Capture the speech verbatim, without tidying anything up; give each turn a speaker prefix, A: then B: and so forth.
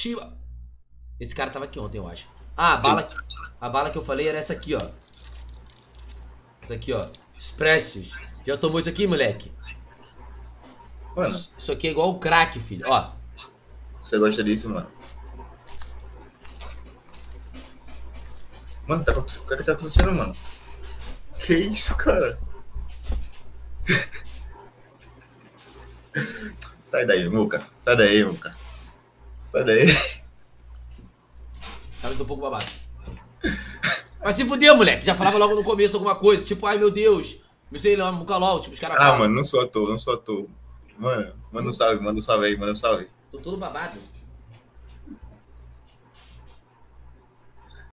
A: Chiba. Esse cara tava aqui ontem, eu acho. Ah, a bala, a bala que eu falei era essa aqui, ó. Essa aqui, ó. Expressos. Já tomou isso aqui, moleque?
B: Mano,
A: Isso aqui é igual o crack, filho. Ó.
B: você gosta disso, mano? Mano, tá, o que é que tá acontecendo, mano? Que isso, cara? Sai daí, Muca. Sai daí, Muca. Sai daí.
A: Tava um pouco babado. Mas se fuder, moleque. Já falava logo no começo alguma coisa. Tipo, ai meu Deus. Não sei lá, Mucalol. Tipo, os caras
B: Ah,
A: falam.
B: mano, não sou ator, não sou ator. Mano, manda um salve, manda um salve aí, manda um salve.
A: Tô todo babado.